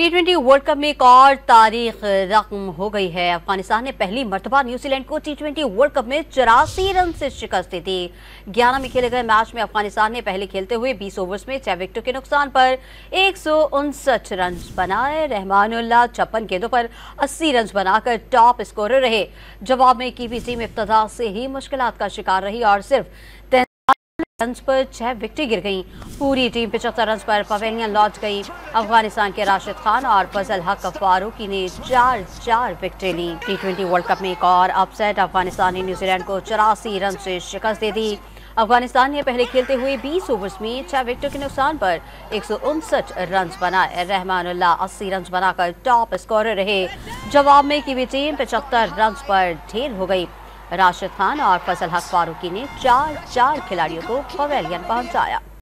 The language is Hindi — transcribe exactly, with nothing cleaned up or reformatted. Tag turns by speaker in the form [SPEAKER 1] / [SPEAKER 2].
[SPEAKER 1] टी ट्वेंटी वर्ल्ड कप में एक और तारीख रकम हो गई है। अफगानिस्तान ने पहली मर्तबा न्यूजीलैंड को टी ट्वेंटी वर्ल्ड कप में चौरासी रन से शिकस्त दी थी। ग्यारह में खेले गए मैच में अफगानिस्तान ने पहले खेलते हुए बीस ओवर्स में छह विकेटों के नुकसान पर एक सौ उनसठ रन बनाए। रहमानुल्लाह छप्पन गेंदों पर अस्सी रन बनाकर टॉप स्कोरर रहे। जवाब में कीवी टीम इब्तदा से ही मुश्किलात का शिकार रही और सिर्फ रन पर छह विकेटें गिर गईं। पूरी टीम पचहत्तर रन पर पवेलियन लौट गई। अफगानिस्तान के राशिद खान और फजल हक फारूकी ने चार चार विकेटें ली। टी ट्वेंटी वर्ल्ड कप में एक और अपसेट, अफगानिस्तान ने न्यूजीलैंड को चौरासी रन से शिकस्त दे दी। अफगानिस्तान ने पहले खेलते हुए बीस ओवर्स में छह विकेटों के नुकसान पर एक सौ उनसठ रन बनाए। रहमानुल्लाह अस्सी रन बनाकर टॉप स्कोरर रहे। जवाब में कीवी टीम पचहत्तर रन पर ढेर हो गई। राशिद खान और फजल हक फारूकी ने चार चार खिलाड़ियों को पवेलियन पहुंचाया।